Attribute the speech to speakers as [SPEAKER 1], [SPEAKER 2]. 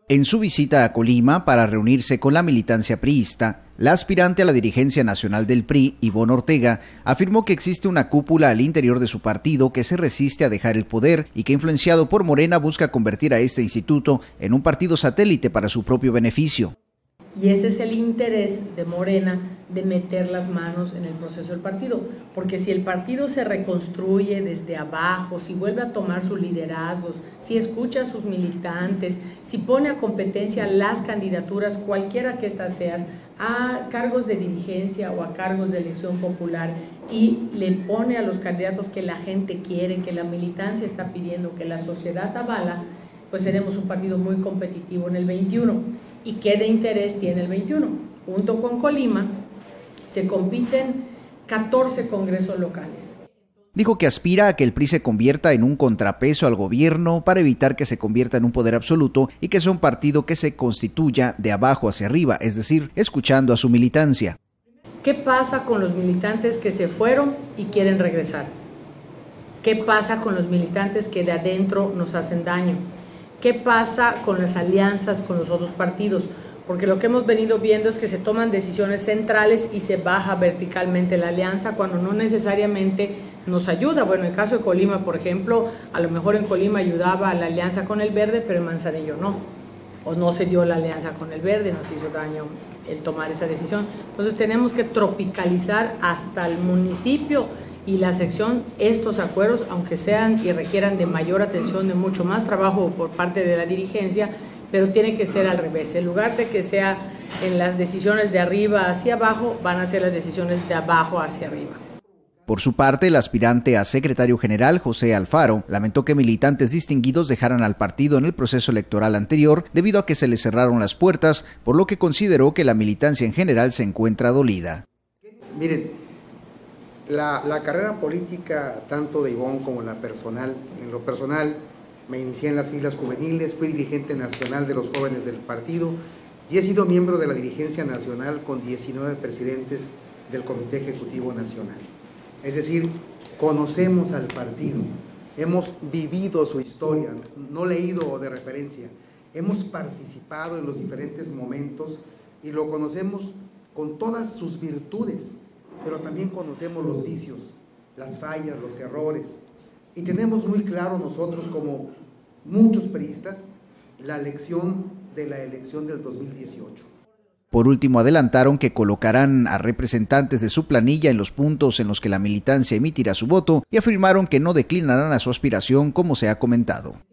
[SPEAKER 1] En su visita a Colima para reunirse con la militancia priista, la aspirante a la dirigencia nacional del PRI, Ivonne Ortega, afirmó que existe una cúpula al interior de su partido que se resiste a dejar el poder y que, influenciado por Morena, busca convertir a este instituto en un partido satélite para su propio beneficio.
[SPEAKER 2] Y ese es el interés de Morena de meter las manos en el proceso del partido, porque si el partido se reconstruye desde abajo, si vuelve a tomar sus liderazgos, si escucha a sus militantes, si pone a competencia las candidaturas, cualquiera que éstas sean, a cargos de dirigencia o a cargos de elección popular, y le pone a los candidatos que la gente quiere, que la militancia está pidiendo, que la sociedad avala, pues seremos un partido muy competitivo en el 21. ¿Y qué de interés tiene el 21? Junto con Colima se compiten 14 congresos locales.
[SPEAKER 1] Dijo que aspira a que el PRI se convierta en un contrapeso al gobierno para evitar que se convierta en un poder absoluto y que sea un partido que se constituya de abajo hacia arriba, es decir, escuchando a su militancia.
[SPEAKER 2] ¿Qué pasa con los militantes que se fueron y quieren regresar? ¿Qué pasa con los militantes que de adentro nos hacen daño? ¿Qué pasa con las alianzas con los otros partidos? Porque lo que hemos venido viendo es que se toman decisiones centrales y se baja verticalmente la alianza cuando no necesariamente nos ayuda. Bueno, en el caso de Colima, por ejemplo, a lo mejor en Colima ayudaba a la alianza con el Verde, pero en Manzanillo no. O no se dio la alianza con el Verde, nos hizo daño el tomar esa decisión. Entonces tenemos que tropicalizar hasta el municipio y la sección estos acuerdos, aunque sean y requieran de mayor atención, de mucho más trabajo por parte de la dirigencia, pero tiene que ser al revés. En lugar de que sea en las decisiones de arriba hacia abajo, van a ser las decisiones de abajo hacia arriba.
[SPEAKER 1] Por su parte, el aspirante a secretario general, José Alfaro, lamentó que militantes distinguidos dejaran al partido en el proceso electoral anterior debido a que se les cerraron las puertas, por lo que consideró que la militancia en general se encuentra dolida.
[SPEAKER 3] Miren, la carrera política, tanto de Ivonne como la personal, en lo personal, me inicié en las filas juveniles, fui dirigente nacional de los jóvenes del partido y he sido miembro de la dirigencia nacional con 19 presidentes del Comité Ejecutivo Nacional. Es decir, conocemos al partido, hemos vivido su historia, no leído de referencia, hemos participado en los diferentes momentos y lo conocemos con todas sus virtudes, pero también conocemos los vicios, las fallas, los errores, y tenemos muy claro nosotros, como muchos priistas, la lección de la elección del 2018.
[SPEAKER 1] Por último, adelantaron que colocarán a representantes de su planilla en los puntos en los que la militancia emitirá su voto y afirmaron que no declinarán a su aspiración, como se ha comentado.